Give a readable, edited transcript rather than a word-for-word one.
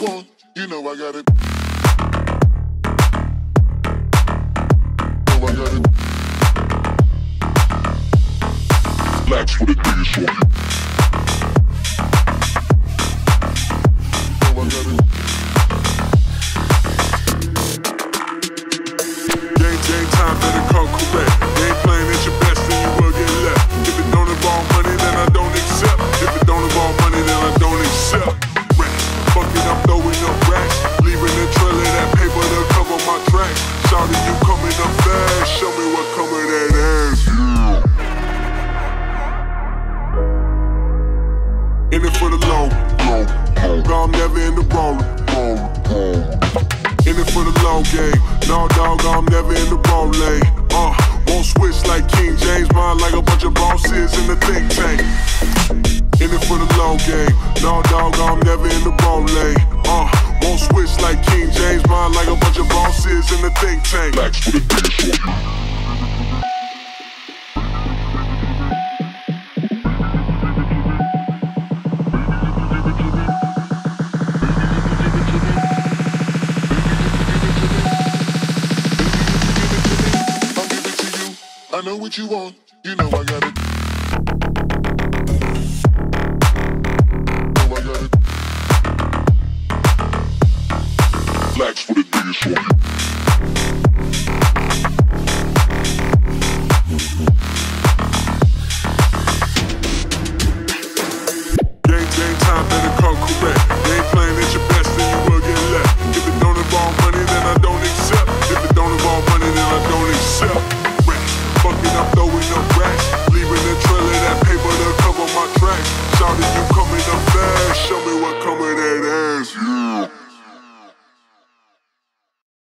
want, you know I got it. Know I got it. Blacks for the biggest one. Know I got it. Game time, better come correct. You ain't playing at your best, then you will get left. If it don't involve money, then I don't accept. If it don't involve money, then I don't accept. Fucking up, throwing up racks, leaving a trail of that paper to cover my tracks. Shawty, you coming up fast, show me what come of that ass, yeah. In it for the long, no, I'm never in the wrong. In it for the long game, no dog, I'm never in the wrong lane. Won't switch like King James, mine like a bunch of bosses in the think tank. In it for the long game, no dog, I'm never in the wrong lane. Won't switch like King James, mine like a bunch of bosses in the think tank. Blacks for the biggest one. I know what you want, you know I got it.